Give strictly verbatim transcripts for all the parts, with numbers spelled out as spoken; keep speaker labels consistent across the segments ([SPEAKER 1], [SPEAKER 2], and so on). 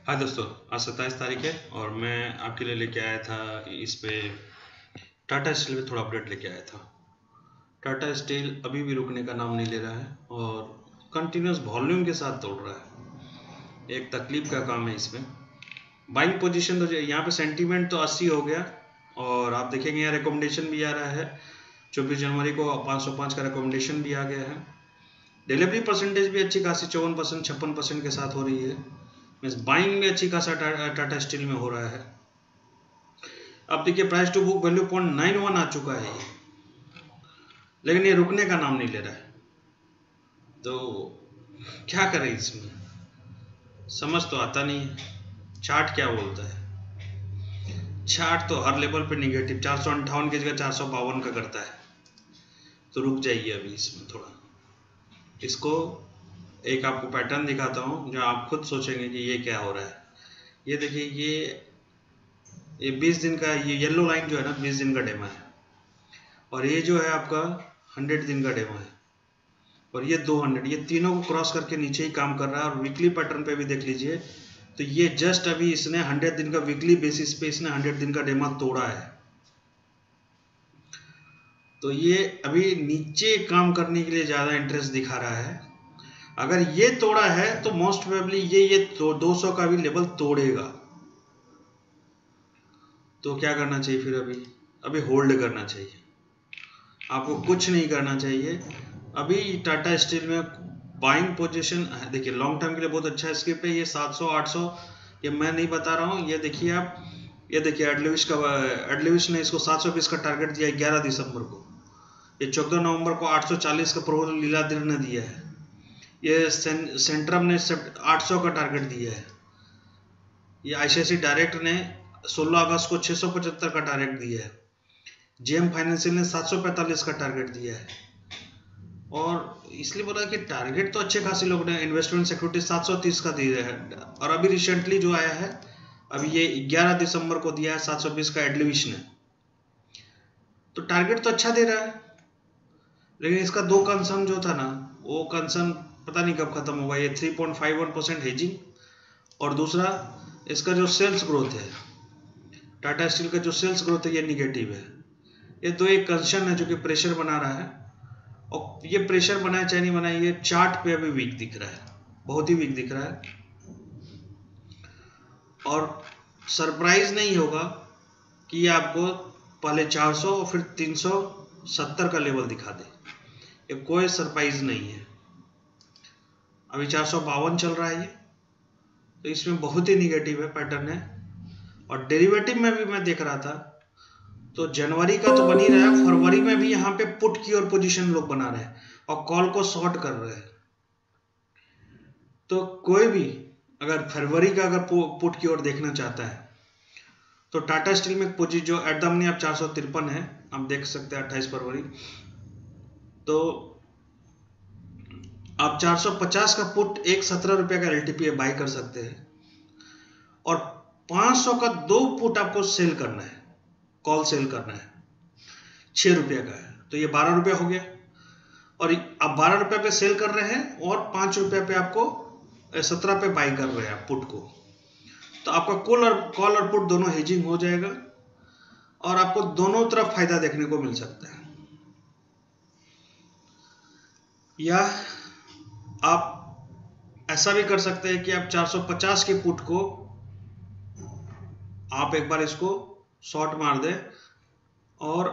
[SPEAKER 1] हाँ दोस्तों, आज सत्ताईस तारीख है और मैं आपके लिए लेके आया था इस पे टाटा स्टील में थोड़ा अपडेट लेके आया था। टाटा स्टील अभी भी रुकने का नाम नहीं ले रहा है और कंटिन्यूस वॉल्यूम के साथ तोड़ रहा है। एक तकलीफ का काम है इसमें। बाइंग पोजीशन तो यहाँ पे सेंटीमेंट तो अस्सी हो गया और आप देखेंगे यहाँ रिकमेंडेशन भी आ रहा है। चौबीस जनवरी को पाँच सौ पाँच का रिकमेंडेशन भी आ गया है। डिलीवरी परसेंटेज भी अच्छी खासी चौवन परसेंट छप्पन परसेंट के साथ हो रही है। मीन्स बाइंग में अच्छी खासा टाटा स्टील में हो रहा है। अब देखिए price to book value point nine one आ चुका है, लेकिन ये रुकने का नाम नहीं ले रहा है। तो क्या करें इसमें, समझ तो आता नहीं है। चार्ट क्या बोलता है? चार्ट तो हर लेवल पे निगेटिव चार सौ अंठावन की जगह चार सौ बावन का करता है। तो रुक जाइए अभी इसमें थोड़ा। इसको एक आपको पैटर्न दिखाता हूँ जो आप खुद सोचेंगे कि ये क्या हो रहा है। ये देखिए, ये ये बीस दिन का, ये येलो लाइन जो है ना बीस दिन का डेमा है और ये जो है आपका हंड्रेड दिन का डेमा है और ये दो हंड्रेड, ये तीनों को क्रॉस करके नीचे ही काम कर रहा है। और वीकली पैटर्न पे भी देख लीजिए तो ये जस्ट अभी इसने हंड्रेड दिन का वीकली बेसिस पे इसने हंड्रेड दिन का डेमा तोड़ा है। तो ये अभी नीचे काम करने के लिए ज़्यादा इंटरेस्ट दिखा रहा है। अगर ये तोड़ा है तो मोस्ट प्रोबेबली ये ये तो दो सौ का भी लेवल तोड़ेगा। तो क्या करना चाहिए फिर? अभी अभी होल्ड करना चाहिए, आपको कुछ नहीं करना चाहिए। अभी टाटा स्टील में बाइंग पोजीशन देखिए लॉन्ग टर्म के लिए बहुत अच्छा स्क्रिप्ट है। ये सात सौ आठ सौ, ये मैं नहीं बता रहा हूँ। ये देखिए आप, ये देखिए एडलिविश का, एडलिविश ने इसको सात सौ बीस का टारगेट दिया ग्यारह दिसंबर को। ये चौदह नवंबर को आठ सौ चालीस का प्रपोजल लीलाधर ने दिया है। ये सेंट्रम ने आठ सौ का टारगेट दिया है। ये आईसीआईसी डायरेक्ट ने सोलह अगस्त को छह सौ पचहत्तर का टारगेट दिया है। जेएम फाइनेंशियल ने सात सौ पैंतालीस का टारगेट दिया है। और इसलिए बोला कि टारगेट तो अच्छे खासे लोग ने, इन्वेस्टमेंट सिक्योरिटी सात सौ तीस का दिया है। और अभी रिसेंटली जो आया है, अभी ये ग्यारह दिसंबर को दिया है सात सौ बीस का एडलिविश ने। तो टारगेट तो अच्छा दे रहा है, लेकिन इसका दो कंसर्न जो था ना, वो कंसर्न पता नहीं कब खत्म होगा। ये three point five one percent hedging और दूसरा इसका जो सेल्स ग्रोथ है, टाटा स्टील का जो सेल्स ग्रोथ है ये निगेटिव है। ये दो एक कंसर्न है जो कि प्रेशर बना रहा है। और ये प्रेशर बनाए चाहे नहीं बनाए, ये चार्ट पे अभी वीक दिख रहा है, बहुत ही वीक दिख रहा है। और सरप्राइज नहीं होगा कि ये आपको पहले चार सौ और फिर तीन सौ सत्तर का लेवल दिखा दे। ये कोई सरप्राइज नहीं है। अभी चार सौ बावन चल रहा है ये, तो इसमें बहुत ही निगेटिव है पैटर्न है। और डेरिवेटिव में भी मैं देख रहा था तो जनवरी का तो बन ही रहा है, फरवरी में भी यहाँ पे पुट की और पोजीशन लोग बना रहे हैं और कॉल को शॉर्ट कर रहे हैं। तो कोई भी अगर फरवरी का अगर पुट की ओर देखना चाहता है तो टाटा स्टील में पोजीशन जो एट द मनी आप चार सौ तिरपन है, आप देख सकते हैं अट्ठाईस फरवरी। तो आप चार सौ पचास का पुट एक सत्रह रुपये का एलटीपी बाई कर सकते हैं और पाँच सौ का दो पुट आपको सेल करना है, कॉल सेल करना है, छः रुपये का है। तो ये बारह रुपये हो गया और आप बारह रुपये पे सेल कर रहे हैं और पाँच रुपये पे आपको सत्रह पे बाई कर रहे हैं आप पुट को। तो आपका कॉल और कॉल और पुट दोनों हेजिंग हो जाएगा और आपको दोनों तरफ फायदा देखने को मिल सकता है। या आप ऐसा भी कर सकते हैं कि आप चार सौ पचास के पुट को आप एक बार इसको शॉर्ट मार दें और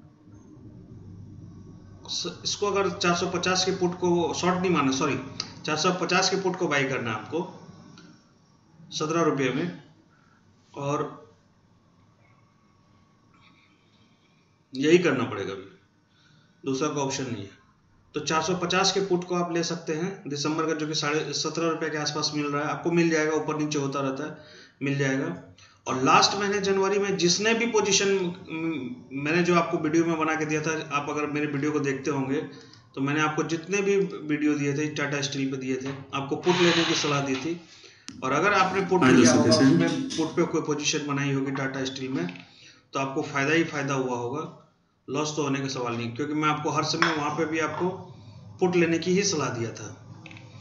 [SPEAKER 1] इसको अगर चार सौ पचास के पुट को शॉर्ट नहीं मारना, सॉरी चार सौ पचास के पुट को बाई करना है आपको सत्रह रुपये में, और यही करना पड़ेगा, अभी दूसरा का ऑप्शन नहीं है। तो चार सौ पचास के पुट को आप ले सकते हैं दिसंबर का, जो कि साढ़े सत्रह रुपये के आसपास मिल रहा है आपको, मिल जाएगा, ऊपर नीचे होता रहता है, मिल जाएगा। और लास्ट महीने जनवरी में जिसने भी पोजीशन मैंने जो आपको वीडियो में बना के दिया था, आप अगर मेरे वीडियो को देखते होंगे तो मैंने आपको जितने भी वीडियो दिए थे टाटा स्टील पे दिए थे, आपको पुट लेने की सलाह दी थी। और अगर आपने पुट लिया होगा, उसमें पुट पे कोई पोजीशन बनाई होगी टाटा स्टील में, तो आपको फ़ायदा ही फ़ायदा हुआ होगा, लॉस तो होने का सवाल नहीं, क्योंकि मैं आपको हर समय वहाँ पे भी आपको पुट लेने की ही सलाह दिया था।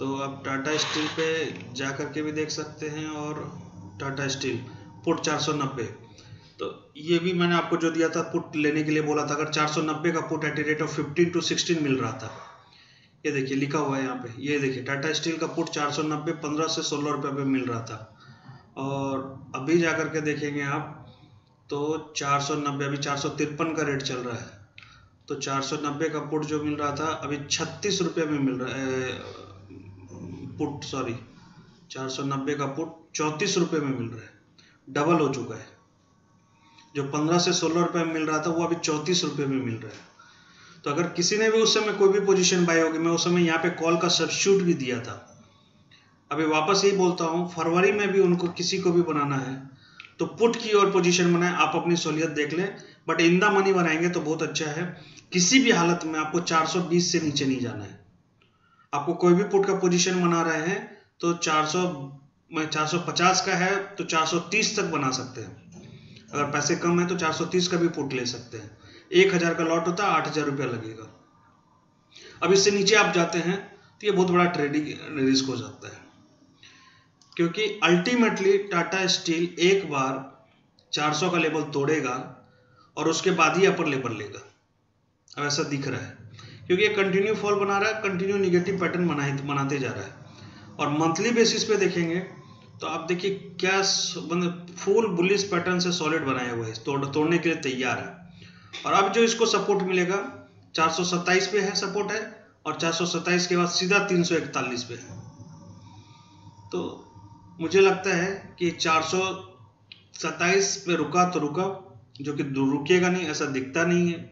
[SPEAKER 1] तो आप टाटा स्टील पे जा कर के भी देख सकते हैं। और टाटा स्टील पुट चार सौ नब्बे, तो ये भी मैंने आपको जो दिया था पुट लेने के लिए बोला था, अगर चार सौ नब्बे का put at rate of fifteen to sixteen मिल रहा था। ये देखिए लिखा हुआ है यहाँ पे, ये देखिए टाटा स्टील का पुट चार सौ नब्बे पंद्रह से सोलह रुपये पे मिल रहा था। और अभी जा कर के देखेंगे आप तो चार सौ नब्बे, अभी चार सौ तिरपन का रेट चल रहा है। तो चार सौ नब्बे का पुट जो मिल रहा था अभी छत्तीस रुपये में मिल रहा है, पुट सॉरी चार सौ नब्बे का पुट चौंतीस रुपये में मिल रहा है, डबल हो चुका है। जो पंद्रह से सोलह रुपये में मिल रहा था वो अभी चौंतीस रुपये में मिल रहा है। तो अगर किसी ने भी उस समय कोई भी पोजीशन बाय होगी, मैं उस समय यहाँ पे कॉल का सब्स्टिट्यूट भी दिया था। अभी वापस यही बोलता हूँ, फरवरी में भी उनको किसी को भी बनाना है तो पुट की और पोजीशन बनाए, आप अपनी सहूलियत देख लें, बट इन द मनी बनाएंगे तो बहुत अच्छा है। किसी भी हालत में आपको चार सौ बीस से नीचे नहीं जाना है। आपको कोई भी पुट का पोजीशन बना रहे हैं तो चार सौ में चार सौ पचास का है तो चार सौ तीस तक बना सकते हैं। अगर पैसे कम है तो चार सौ तीस का भी पुट ले सकते हैं। एक हजार का लॉट होता है, आठ हजार रुपया लगेगा। अब इससे नीचे आप जाते हैं तो ये बहुत बड़ा ट्रेडिंग रिस्क हो जाता है, क्योंकि अल्टीमेटली टाटा स्टील एक बार चार सौ का लेवल तोड़ेगा और उसके बाद ही अपर लेवल लेगा। अब ऐसा दिख रहा है क्योंकि ये कंटिन्यू फॉल बना रहा है, कंटिन्यू निगेटिव पैटर्न बनाए बनाते जा रहा है। और मंथली बेसिस पे देखेंगे तो आप देखिए क्या फुल बुलिश पैटर्न से सॉलिड बनाया हुआ है, तोड़ तोड़ने के लिए तैयार है। और अब जो इसको सपोर्ट मिलेगा चार सौ सत्ताईस पे है सपोर्ट है, और चार सौ सत्ताईस के बाद सीधा तीन सौ इकतालीस पे है। तो मुझे लगता है कि चार सौ सत्ताईस पे रुका तो रुका, जो कि रुकेगा नहीं ऐसा दिखता नहीं है।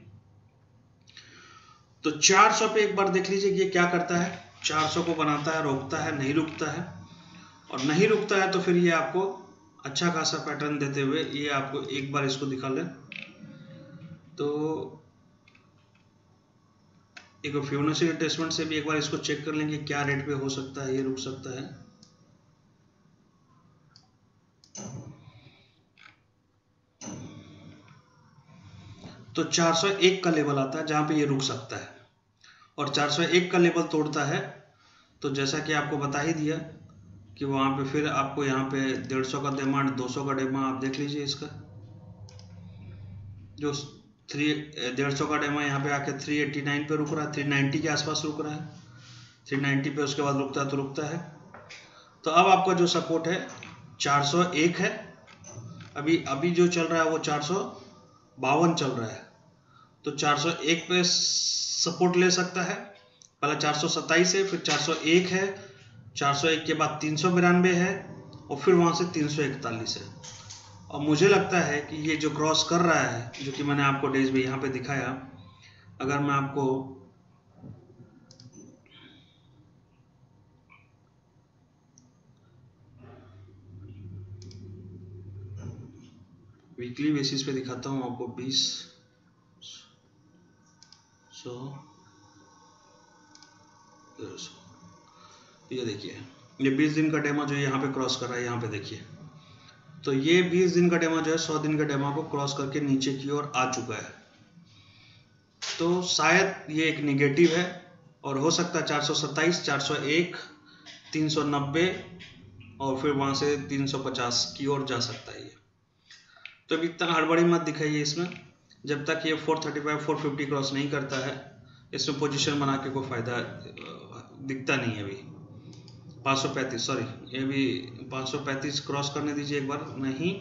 [SPEAKER 1] तो चार सौ पे एक बार देख लीजिए कि ये क्या करता है, चार सौ को बनाता है, रोकता है, नहीं रुकता है। और नहीं रुकता है तो फिर ये आपको अच्छा खासा पैटर्न देते हुए ये आपको एक बार इसको दिखा लें तो एक फिबोनाची रिट्रेसमेंट से भी एक बार इसको चेक कर लेंगे क्या रेट पे हो सकता है ये रुक सकता है। तो चार सौ एक का लेवल आता है जहां पे ये रुक सकता है, और चार सौ एक का लेवल तोड़ता है तो जैसा कि आपको बता ही दिया कि वहां पे फिर आपको यहाँ पे डेढ़ सौ का डिमांड, दो सौ का डिमांड आप देख लीजिए। इसका जो थ्री डेढ़ सौ का डेमा यहाँ पे आके थ्री एट्टी नाइन पे रुक रहा है, थ्री नाइन्टी के आसपास रुक रहा है, थ्री नाइन्टी पे उसके बाद रुकता है तो रुकता है। तो अब आपका जो सपोर्ट है चार सौ एक है, अभी अभी जो चल रहा है वो चार सौ बावन चल रहा है। तो चार सौ एक पे सपोर्ट ले सकता है, पहले चार सौ सत्ताईस है, फिर चार सौ एक है, चार सौ एक के बाद तीन सौ बिरानवे है, और फिर वहाँ से तीन सौ इकतालीस है। और मुझे लगता है कि ये जो क्रॉस कर रहा है, जो कि मैंने आपको डेज में यहाँ पे दिखाया, अगर मैं आपको वीकली बेसिस पे दिखाता हूँ आपको, बीस सौ ये देखिए ये बीस दिन का डेमो जो यहाँ पे क्रॉस कर रहा है, यहाँ पे देखिए तो ये बीस दिन का डेमो जो है सौ दिन का डेमो को क्रॉस करके नीचे की ओर आ चुका है। तो शायद ये एक निगेटिव है और हो सकता है चार सौ सत्ताईस, चार सौ एक, तीन सौ नब्बे और फिर वहां से तीन सौ पचास की ओर जा सकता है ये। तो अभी इतना हड़बड़ी मत दिखाइए इसमें, जब तक ये चार सौ पैंतीस, चार सौ पचास क्रॉस नहीं करता है इसमें पोजीशन बना के कोई फायदा दिखता नहीं है। अभी पाँच सौ पैंतीस सॉरी ये भी पाँच सौ पैंतीस क्रॉस करने दीजिए एक बार, नहीं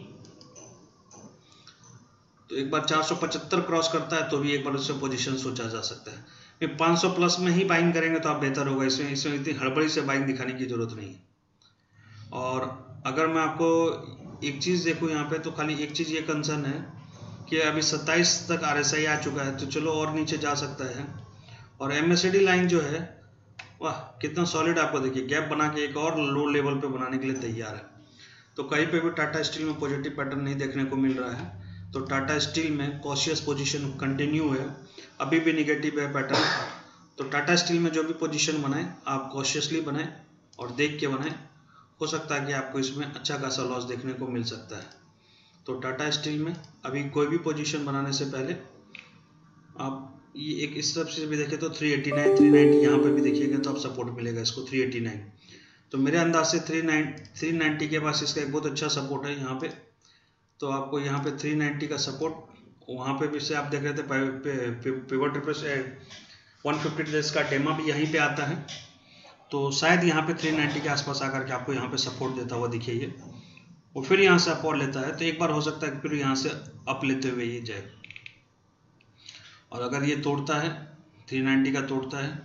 [SPEAKER 1] तो एक बार चार सौ पचहत्तर क्रॉस करता है तो भी एक बार उससे पोजीशन सोचा जा सकता है। फिर पाँच सौ प्लस में ही बाइंग करेंगे तो आप बेहतर होगा, इसमें इसमें इतनी हड़बड़ी से बाइंग दिखाने की जरूरत नहीं है। और अगर मैं आपको एक चीज़ देखूँ यहाँ पे तो खाली एक चीज़ ये कंसर्न है कि अभी सत्ताईस तक आर एस आई आ चुका है, तो चलो और नीचे जा सकता है। और M S C D line जो है वाह कितना सॉलिड, आपको देखिए गैप बना के एक और लो लेवल पे बनाने के लिए तैयार है। तो कहीं पे भी टाटा स्टील में पॉजिटिव पैटर्न नहीं देखने को मिल रहा है। तो टाटा स्टील में कॉशियस पोजीशन कंटिन्यू है, अभी भी निगेटिव है पैटर्न। तो टाटा स्टील में जो भी पोजीशन बनाए आप कॉशियसली बनाएं और देख के बनाएं, हो सकता है कि आपको इसमें अच्छा खासा लॉस देखने को मिल सकता है। तो टाटा स्टील में अभी कोई भी पोजीशन बनाने से पहले आप ये एक इस तरफ से भी देखें तो three eighty nine, three ninety यहाँ पे भी देखिएगा तो आप सपोर्ट मिलेगा इसको थ्री एटी नाइन। तो मेरे अंदाज से थ्री नाइंटी के पास इसका एक बहुत अच्छा सपोर्ट है यहाँ पे। तो आपको यहाँ पे थ्री नाइंटी का सपोर्ट, वहाँ पे भी से आप देख रहे थे pivot repress one fifty days का डेमा भी यहीं पे आता है। तो शायद यहाँ पे थ्री नाइंटी के आसपास आकर के आपको यहाँ पे सपोर्ट देता हुआ दिखिए और फिर यहाँ से अप और लेता है। तो एक बार हो सकता है कि फिर यहाँ से अप लेते हुए ये जाए, और अगर ये तोड़ता है थ्री नाइंटी का तोड़ता है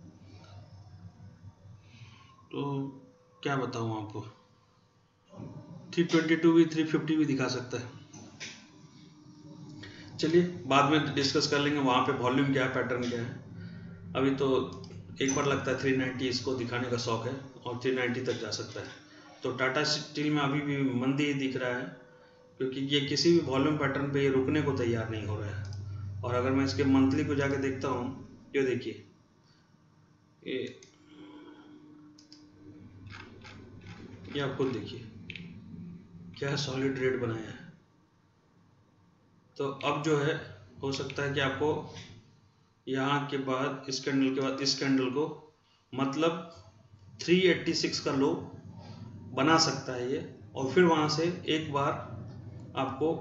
[SPEAKER 1] तो क्या बताऊँ आपको, थ्री ट्वेंटी टू भी थ्री फिफ्टी भी दिखा सकता है। चलिए बाद में डिस्कस कर लेंगे वहाँ पे वॉल्यूम क्या है, पैटर्न क्या है। अभी तो एक बार लगता है थ्री नाइंटी इसको दिखाने का शौक है और थ्री नाइंटी तक जा सकता है। तो टाटा स्टील में अभी भी मंदी ही दिख रहा है, क्योंकि ये किसी भी वॉल्यूम पैटर्न पे ये रुकने को तैयार नहीं हो रहा है। और अगर मैं इसके मंथली को जाके देखता हूँ, ये देखिए ये ये आप खुद देखिए क्या सॉलिड रेट बनाया है। तो अब जो है हो सकता है कि आपको यहाँ के बाद इस कैंडल के बाद इस कैंडल को मतलब थ्री एटी सिक्स का लो बना सकता है ये, और फिर वहाँ से एक बार आपको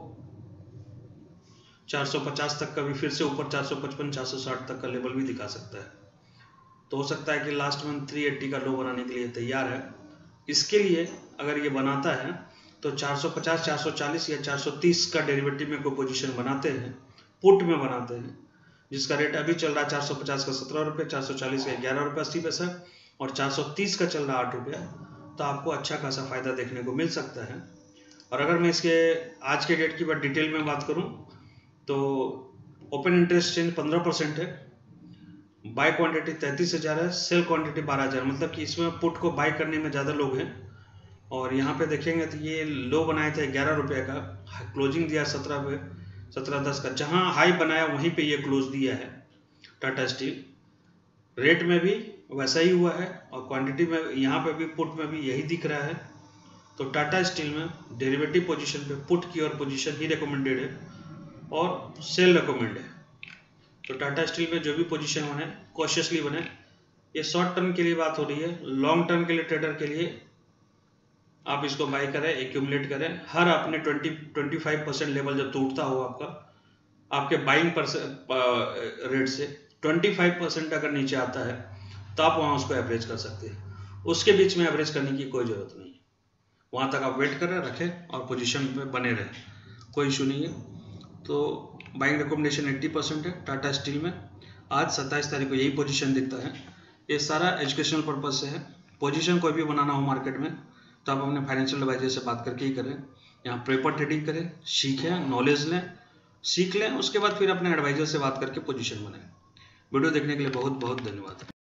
[SPEAKER 1] चार सौ पचास तक का भी फिर से ऊपर चार सौ पचपन चार सौ साठ तक का लेवल भी दिखा सकता है। तो हो सकता है कि लास्ट मंथ थ्री एटी का लो बनाने के लिए तैयार है। इसके लिए अगर ये बनाता है तो चार सौ पचास चार सौ चालीस या चार सौ तीस का डेरिवेटिव में कोई पोजीशन बनाते हैं, पुट में बनाते हैं, जिसका रेट अभी चल रहा है चार सौ पचास का सत्रह रुपये, चार सौ चालीस का ग्यारह रुपये अस्सी पैसा और चार सौ तीस का चल रहा है आठ रुपया। तो आपको अच्छा खासा फायदा देखने को मिल सकता है। और अगर मैं इसके आज के डेट की बात डिटेल में बात करूं तो ओपन इंटरेस्ट चेंज पंद्रह परसेंट है, बाय क्वांटिटी तैंतीस हज़ार है, सेल क्वांटिटी बारह हज़ार, मतलब कि इसमें पुट को बाय करने में ज़्यादा लोग हैं। और यहाँ पे देखेंगे तो ये लो बनाए थे ग्यारह रुपये का, क्लोजिंग दिया सत्रह पे सत्रह दस का, जहाँ हाई बनाया वहीं पे ये क्लोज दिया है टाटा स्टील। रेट में भी वैसा ही हुआ है और क्वांटिटी में यहाँ पे भी पुट में भी यही दिख रहा है। तो टाटा स्टील में डेरिवेटिव पोजीशन पे पुट की और पोजीशन ही रिकमेंडेड है और सेल रिकमेंड है। तो टाटा स्टील में जो भी पोजीशन बने कॉशियसली बने। ये शॉर्ट टर्म के लिए बात हो रही है, लॉन्ग टर्म के लिए ट्रेडर के लिए आप इसको बाय करें, एक्यूमुलेट करें। हर अपने twenty twenty five percent level जब टूटता हो आपका आपके बाइंग रेट से ट्वेंटी फाइव परसेंट अगर नीचे आता है तो आप वहाँ उसको एवरेज कर सकते हैं। उसके बीच में एवरेज करने की कोई ज़रूरत नहीं है, वहाँ तक आप वेट करें, रखें और पोजीशन पे बने रहें, कोई इशू नहीं है। तो बाइंग रिकमेंडेशन अस्सी परसेंट है टाटा स्टील में। आज सत्ताईस तारीख को यही पोजीशन दिखता है। ये सारा एजुकेशनल पर्पज से है। पोजीशन कोई भी बनाना हो मार्केट में तो आप अपने फाइनेंशियल एडवाइजर से बात करके ही करें। यहाँ पेपर ट्रेडिंग करें, सीखें, नॉलेज लें, सीख लें, उसके बाद फिर अपने एडवाइजर से बात करके पोजीशन बनाएं। वीडियो देखने के लिए बहुत बहुत धन्यवाद।